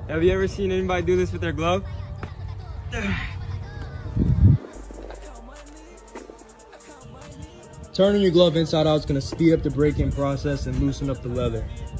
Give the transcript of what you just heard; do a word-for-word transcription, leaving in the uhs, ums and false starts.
Have you ever seen anybody do this with their glove? Turning your glove inside out is going to speed up the break-in process and loosen up the leather.